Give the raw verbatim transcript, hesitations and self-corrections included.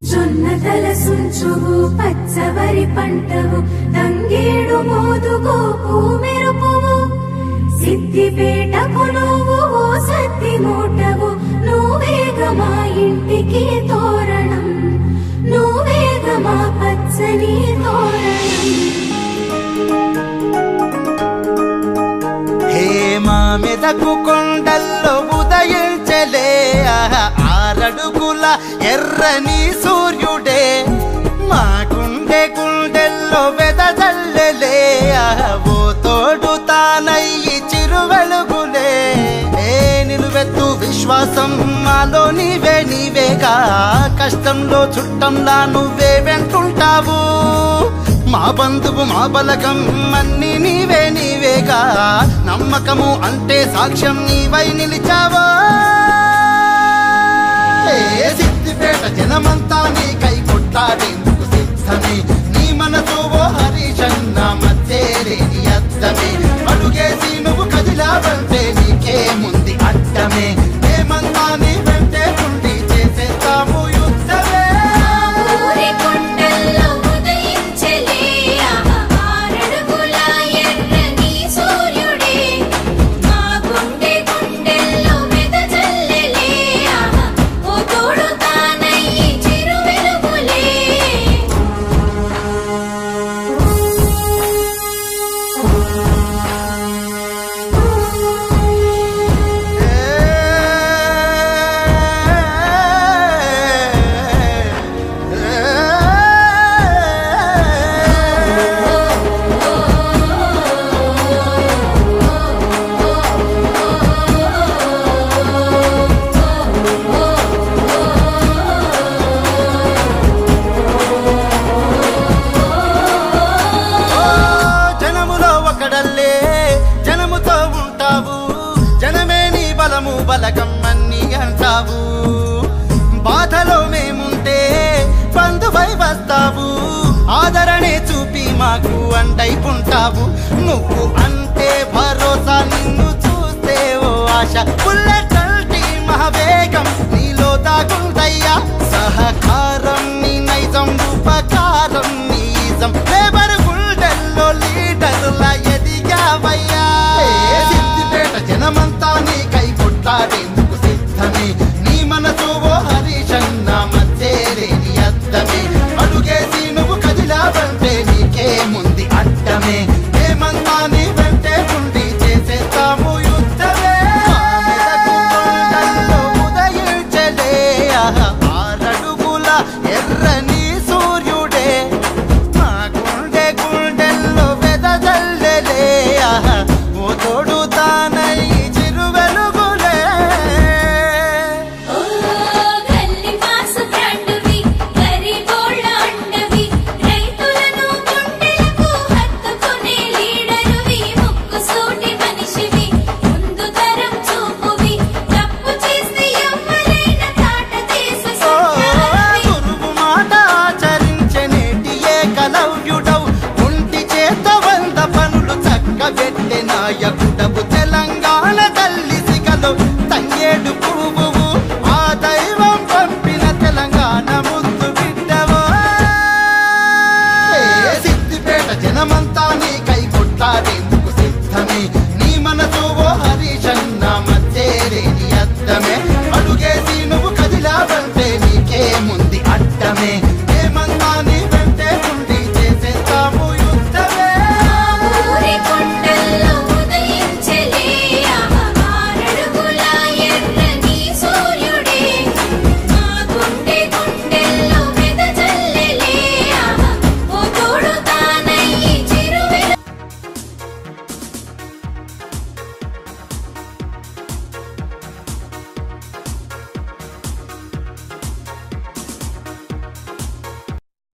జొన్నతల సుంచువు పచ్చవరి పంటవు తంగేడు మోదుగో పూమెరుపువు సిద్దిపేటకు నువ్వు ఓ సత్తి మూటవు నువ్వేగా మా ఇంటికి తోరణం నువ్వేగా మా పచ్చని తోరణం హే మా మెదకు కొండల్లో ఉదయించలే ఆరడుగుల ఎర్రని సూర్యుడే మా గుండె గుండెల్లో వెదజల్లెలే ఓ తోడు తానయ్యి చిరువెలుగులే ఏ నిలువెత్తు విశ్వాసం మాలో నీవే నీవేగా కష్టంలో చుట్టంలా నువ్వే వెంటుంటావు మా బంధువు మా బలగం అన్ని నీవే నీవేగా నమ్మకము అంటే సాక్ష్యం నీవై నిలిచావా సిద్దిపేట జనమంతా నీ కై కొట్లాడేందుకు సిద్ధమే నీ మనసు ఓ హరిశన్న మధ్యేరేని అద్దమే అడుగేసి నువ్వు కదిలావంటే నీకే ముందు అడ్డమే మేమంతా నీ వెంటే ఉండి చేసేస్తాము యుద్ధమే బలగం అన్ని అంటావు బాధలో మేముంటే బంధువై వస్తావు ఆదరణే చూపి మాకు అండైపుంటావు నువ్వు అంటే భరోసా నిన్ను చూస్తే ఓ ఆశ బుల్లెట్ అల్టి మహావేగం నీలో దాగుందయ్యా సహకారం నీ నైజం ఉపకారం నీ ఇజం లేబర్ గుండెల్లో లీడర్లా ఎదిగావయ్యా సిద్దిపేట జనమంతా నీ కై కొట్లాడేందుకు సిద్ధమే నీ మనసు ఓ హరిశన్న మధ్యేరేని అద్దమే అడుగేసి నువ్వు కదిలావంటే నీకే ముందు అడ్డమే మేమంతా నీ వెంటే ఉండి చేసేస్తాము యుద్ధమే ఉదయించలే ఆరడుగుల ఎర్రని సూర్యుడే మా గుండె గుండెల్లో వెదజల్లెలే ఓ తోడు తానయ్యి నాయకుడవు